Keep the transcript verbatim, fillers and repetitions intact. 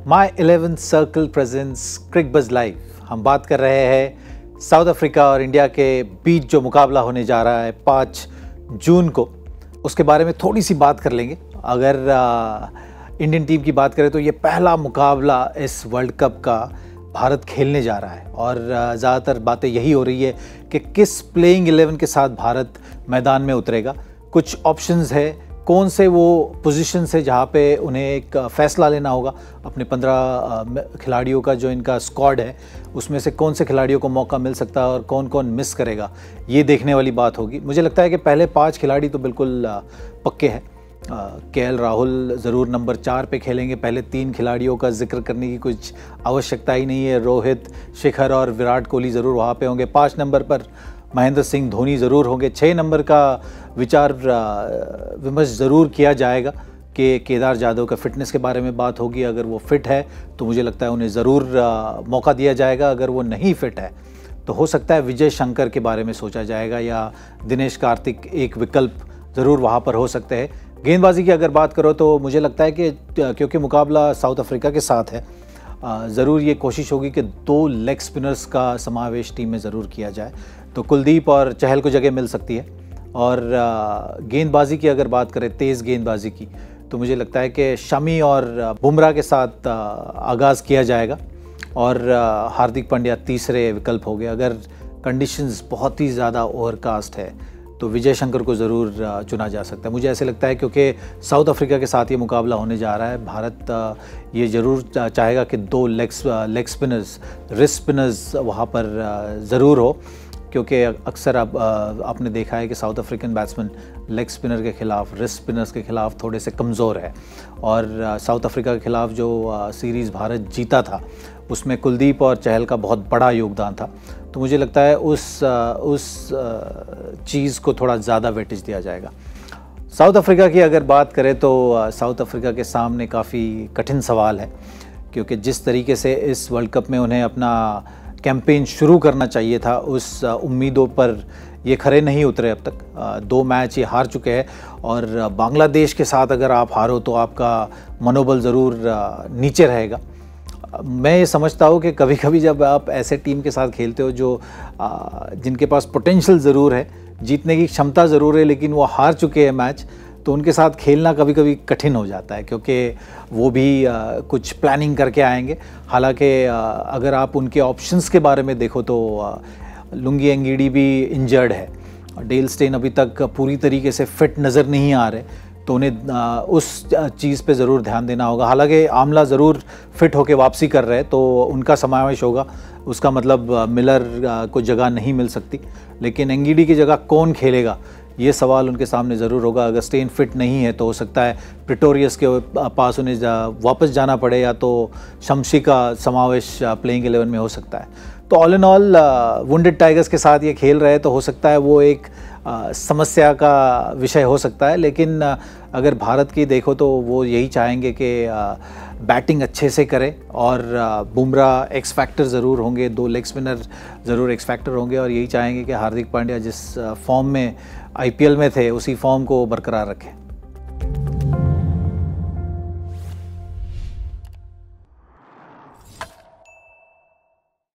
माई Eleven Circle presents Cricbuzz live. हम बात कर रहे हैं साउथ अफ्रीका और इंडिया के बीच जो मुकाबला होने जा रहा है पाँच जून को, उसके बारे में थोड़ी सी बात कर लेंगे। अगर आ, इंडियन टीम की बात करें तो ये पहला मुकाबला इस वर्ल्ड कप का भारत खेलने जा रहा है और ज़्यादातर बातें यही हो रही है कि किस प्लेइंग इलेवन के साथ भारत मैदान में उतरेगा। कुछ ऑप्शंस है, कौन से वो पोजीशंस है जहाँ पे उन्हें एक फ़ैसला लेना होगा अपने पंद्रह खिलाड़ियों का जो इनका स्क्वाड है उसमें से कौन से खिलाड़ियों को मौका मिल सकता है और कौन कौन मिस करेगा, ये देखने वाली बात होगी। मुझे लगता है कि पहले पाँच खिलाड़ी तो बिल्कुल पक्के हैं। के एल राहुल ज़रूर नंबर चार पे खेलेंगे। पहले तीन खिलाड़ियों का जिक्र करने की कुछ आवश्यकता ही नहीं है। रोहित, शिखर और विराट कोहली ज़रूर वहाँ पे होंगे। पाँच नंबर पर महेंद्र सिंह धोनी ज़रूर होंगे। छः नंबर का विचार विमर्श ज़रूर किया जाएगा कि केदार जाधव का फ़िटनेस के बारे में बात होगी। अगर वो फ़िट है तो मुझे लगता है उन्हें ज़रूर मौका दिया जाएगा। अगर वो नहीं फ़िट है तो हो सकता है विजय शंकर के बारे में सोचा जाएगा या दिनेश कार्तिक एक विकल्प ज़रूर वहाँ पर हो सकते हैं। गेंदबाजी की अगर बात करो तो मुझे लगता है कि क्योंकि मुकाबला साउथ अफ्रीका के साथ है, ज़रूर ये कोशिश होगी कि दो लेग स्पिनर्स का समावेश टीम में ज़रूर किया जाए। तो कुलदीप और चहल को जगह मिल सकती है। और गेंदबाजी की अगर बात करें, तेज़ गेंदबाजी की, तो मुझे लगता है कि शमी और बुमराह के साथ आगाज़ किया जाएगा और हार्दिक पांड्या तीसरे विकल्प हो गए। अगर कंडीशंस बहुत ही ज़्यादा ओवरकास्ट है तो विजय शंकर को ज़रूर चुना जा सकता है। मुझे ऐसे लगता है क्योंकि साउथ अफ्रीका के साथ ये मुकाबला होने जा रहा है, भारत ये ज़रूर चाहेगा कि दो leg leg spinners, wrist spinners वहाँ पर ज़रूर हो, क्योंकि अक्सर आप आपने देखा है कि South African batsman leg spinner के ख़िलाफ़, रिस्ट स्पिनर्स के ख़िलाफ़ थोड़े से कमज़ोर है। और साउथ अफ्रीका के ख़िलाफ़ जो सीरीज़ भारत जीता था उसमें कुलदीप और चहल का बहुत बड़ा योगदान था। तो मुझे लगता है उस उस चीज़ को थोड़ा ज़्यादा वेटेज दिया जाएगा। साउथ अफ्रीका की अगर बात करें तो साउथ अफ्रीका के सामने काफ़ी कठिन सवाल है, क्योंकि जिस तरीके से इस वर्ल्ड कप में उन्हें अपना कैंपेन शुरू करना चाहिए था उस उम्मीदों पर ये खरे नहीं उतरे अब तक। दो मैच ये हार चुके हैं और बांग्लादेश के साथ अगर आप हारो तो आपका मनोबल ज़रूर नीचे रहेगा। मैं ये समझता हूँ कि कभी कभी जब आप ऐसे टीम के साथ खेलते हो जो जिनके पास पोटेंशियल ज़रूर है, जीतने की क्षमता ज़रूर है, लेकिन वो हार चुके हैं मैच, तो उनके साथ खेलना कभी कभी कठिन हो जाता है, क्योंकि वो भी आ, कुछ प्लानिंग करके आएंगे। हालांकि अगर आप उनके ऑप्शंस के बारे में देखो तो आ, लुंगी एंगीडी भी इंजर्ड है, डेल स्टेन अभी तक पूरी तरीके से फिट नज़र नहीं आ रहे, तो उन्हें आ, उस चीज़ पे ज़रूर ध्यान देना होगा। हालांकि आमला ज़रूर फिट होकर वापसी कर रहे हैं तो उनका समावेश होगा, उसका मतलब मिलर को जगह नहीं मिल सकती, लेकिन एंगीडी की जगह कौन खेलेगा ये सवाल उनके सामने ज़रूर होगा। अगर स्टेन फिट नहीं है तो हो सकता है प्रिटोरियस के पास उन्हें जा, वापस जाना पड़े, या तो शमशी का समावेश प्लेइंग इलेवन में हो सकता है। तो all in all wounded tigers के साथ ये खेल रहे हैं तो हो सकता है वो एक आ, समस्या का विषय हो सकता है, लेकिन आ, अगर भारत की देखो तो वो यही चाहेंगे कि बैटिंग अच्छे से करे और बुमराह एक्स फैक्टर ज़रूर होंगे, दो लेग स्पिनर ज़रूर एक्स फैक्टर होंगे, और यही चाहेंगे कि हार्दिक पांड्या जिस फॉर्म में आई पी एल में थे उसी फॉर्म को बरकरार रखें।